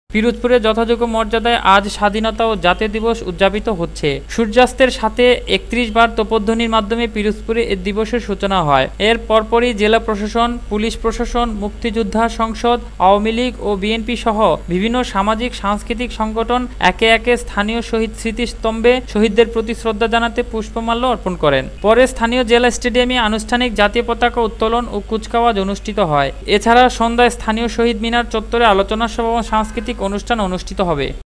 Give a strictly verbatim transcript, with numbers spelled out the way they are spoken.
পিরোজপুরে যথাযোগ্য মর্যাদায় আজ স্বাধীনতা ও জাতীয় দিবস উদযাপিত হচ্ছে। সূর্যাস্তের সাথে একত্রিশ বার তোপধ্বনির মাধ্যমে পিরোজপুরে এ দিবসের সূচনা হয়। এর পরপরই জেলা প্রশাসন, পুলিশ প্রশাসন, মুক্তিযোদ্ধা সংসদ, আওয়ামী লীগ ও বিএনপি সহ বিভিন্ন সামাজিক সাংস্কৃতিক সংগঠন একে একে স্থানীয় শহীদ স্মৃতিস্তম্ভে শহীদদের প্রতি শ্রদ্ধা জানাতে পুষ্পমাল্য অর্পণ করেন। পরে স্থানীয় জেলা স্টেডিয়ামে আনুষ্ঠানিক জাতীয় পতাকা উত্তোলন ও কুচকাওয়াজ অনুষ্ঠিত হয়। এছাড়া সন্ধ্যায় স্থানীয় শহীদ মিনার চত্বরে আলোচনা সভা ও সাংস্কৃতিক অনুষ্ঠান অনুষ্ঠিত হবে।